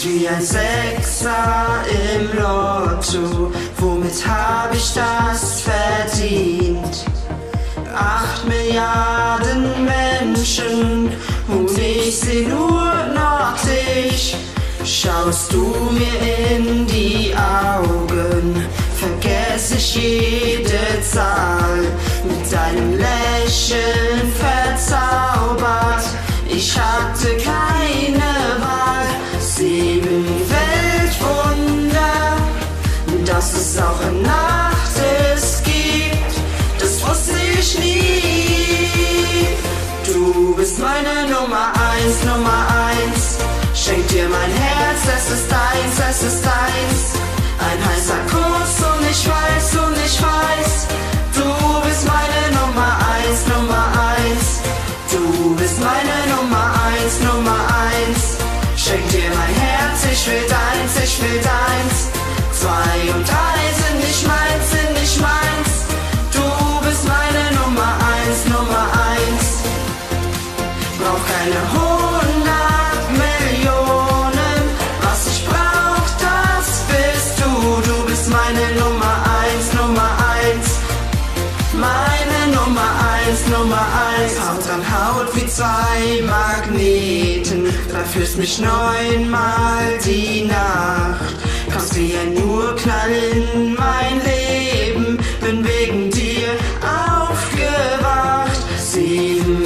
ist wie ein Sechser im Lotto. Womit hab ich das verdient? 8 Milliarden Menschen und ich seh nur noch dich. Schaust du mir in die Augen, vergess ich jede Zahl. Mit deinem Lächeln verzaubert, ich hatte keine Wahl. 7 Weltwunder, dass es auch in Nacht es gibt, das wusste ich nie. Du bist meine Nummer 1, Nummer 1. Schenk dir mein Herz, es ist deins, es ist deins. Ein heißer Kuss und ich weiß, du bist meine Nummer 1, Nummer 1. Du bist meine Nummer 1, Nummer 1. Schenk dir mein Herz, ich will deins, ich will deins. 2 und 3 sind nicht meins, sind nicht meins. Du bist meine Nummer 1, Nummer 1. Brauch keine 100 Millionen, was ich brauch, das bist du. Du bist meine Nummer 1, Nummer 1. Meine Nummer 1, Nummer 1. Haut an Haut wie 2 Magneten, da führst mich 9-mal die Nacht. Kommst wie ein Urknall in mein Leben, bin wegen dir aufgewacht. 7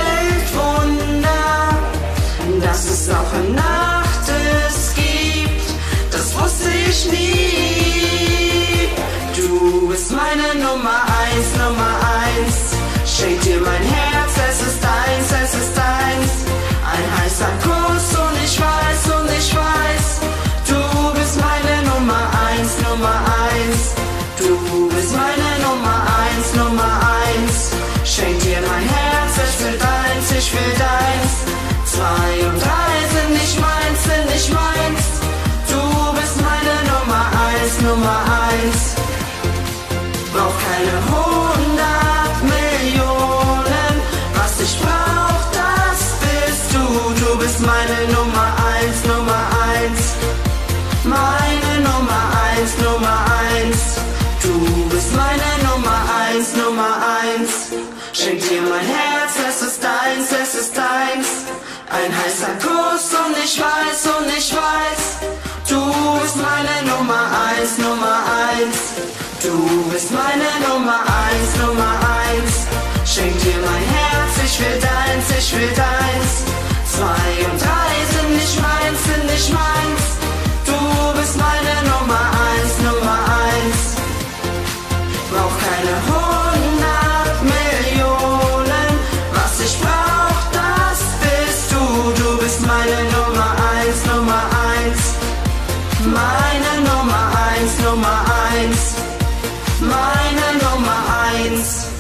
Weltwunder, dass es auch in Nacht es gibt, das wusste ich nie. Du bist meine Nummer 1, Nummer 1. Schenk dir mein Herz, es ist deins, es ist deins. Ein heißer Kuss und ich weiß, du bist meine Nummer 1, Nummer 1. Du bist meine Nummer 1, Nummer 1. Schenk dir mein Herz, ich will deins, ich will deins. 2 und 3 sind nicht meins, sind nicht meins. Du bist meine Nummer 1, Nummer 1. Brauch keine 100 Millionen, was ich brauch, das bist du. Du bist meine Nummer 1, Nummer 1. Meine Nummer 1, Nummer 1. Du bist meine Nummer 1, Nummer 1. Schenk dir mein Herz, es ist deins, es ist deins. Ein heißer Kuss und ich weiß, du bist meine Nummer 1, Nummer 1. Du bist meine Nummer 1, Nummer 1. Schenk dir mein Herz, ich will deins, ich will deins. 2 und 3 sind nicht meins, sind nicht meins. Du bist meine Nummer 1, Nummer 1. Brauch keine 100 Millionen, was ich brauch, das bist du. Du bist meine Nummer 1, Nummer 1. Meine Nummer 1, Nummer 1. Meine Nummer 1.